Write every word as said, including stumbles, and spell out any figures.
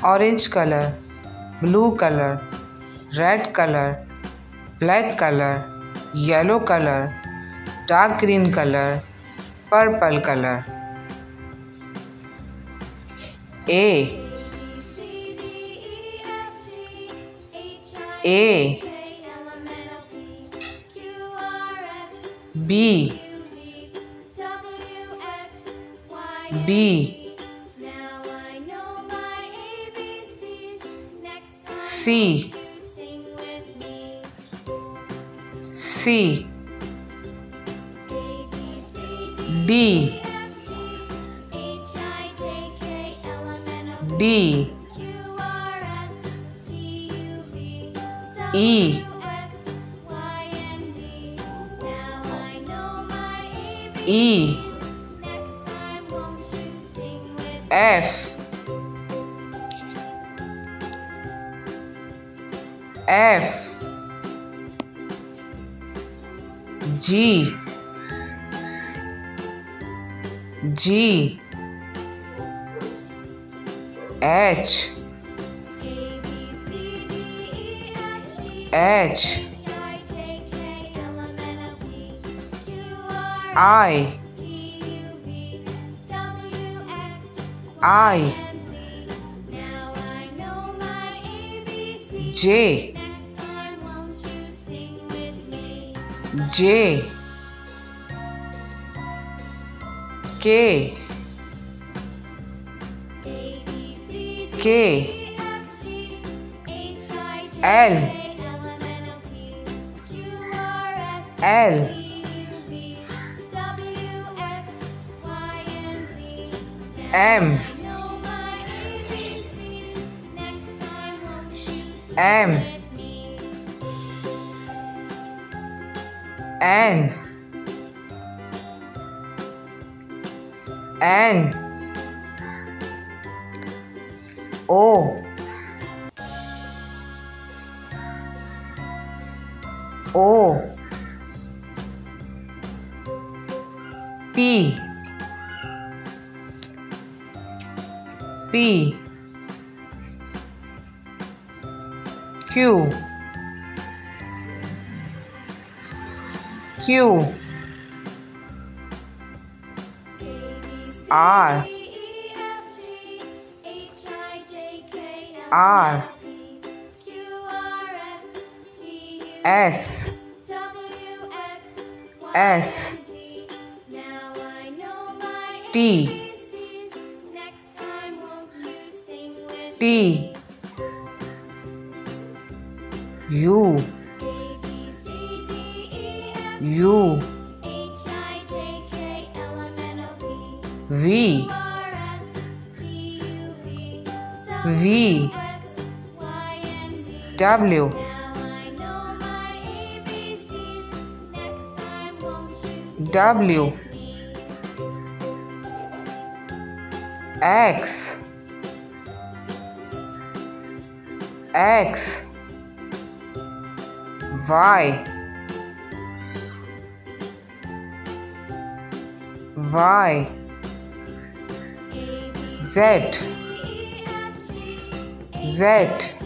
orange color, blue color, red color, black color, yellow color, dark green color, purple color. A A B B C C D D E E F F G G H H I I J J K K L L M M N N O O P P Q Q R R S S T T U U V V W W X X Y Y Z Z